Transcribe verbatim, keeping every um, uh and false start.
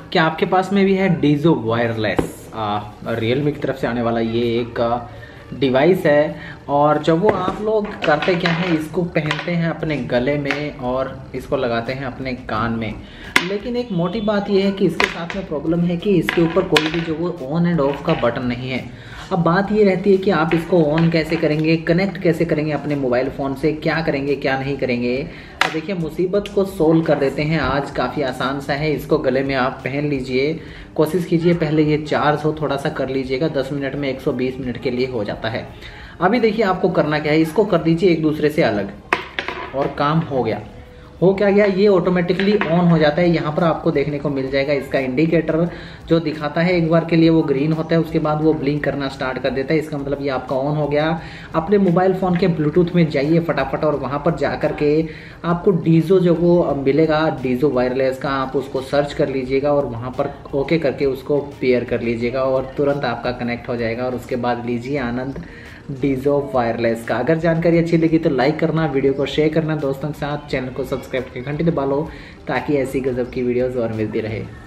क्या आपके पास में भी है डीजो वायरलेस? रियलमी की तरफ से आने वाला ये एक डिवाइस है। और जब वो आप लोग करते क्या है, इसको पहनते हैं अपने गले में और इसको लगाते हैं अपने कान में। लेकिन एक मोटी बात यह है कि इसके साथ में प्रॉब्लम है कि इसके ऊपर कोई भी जो वो ऑन एंड ऑफ का बटन नहीं है। अब बात ये रहती है कि आप इसको ऑन कैसे करेंगे, कनेक्ट कैसे करेंगे अपने मोबाइल फ़ोन से, क्या करेंगे क्या नहीं करेंगे। तो देखिए, मुसीबत को सोल्व कर देते हैं आज। काफ़ी आसान सा है। इसको गले में आप पहन लीजिए, कोशिश कीजिए पहले ये चार्ज हो, थोड़ा सा कर लीजिएगा। दस मिनट में एक सौ बीस मिनट के लिए हो जाता है। अभी देखिए आपको करना क्या है, इसको कर दीजिए एक दूसरे से अलग और काम हो गया। हो क्या गया, ये ऑटोमेटिकली ऑन हो जाता है। यहाँ पर आपको देखने को मिल जाएगा इसका इंडिकेटर जो दिखाता है, एक बार के लिए वो ग्रीन होता है, उसके बाद वो ब्लिंक करना स्टार्ट कर देता है। इसका मतलब ये आपका ऑन हो गया। अपने मोबाइल फ़ोन के ब्लूटूथ में जाइए फटाफट और वहाँ पर जा कर के आपको डीजो जो वो मिलेगा, डीजो वायरलेस का, आप उसको सर्च कर लीजिएगा और वहाँ पर ओके करके उसको पेयर कर लीजिएगा और तुरंत आपका कनेक्ट हो जाएगा। और उसके बाद लीजिए आनंद डीजो वायरलेस का। अगर जानकारी अच्छी लगी तो लाइक करना, वीडियो को शेयर करना दोस्तों के साथ, चैनल को सब्सक्राइब करके घंटी दबा लो ताकि ऐसी गजब की वीडियोस और मिलती रहे।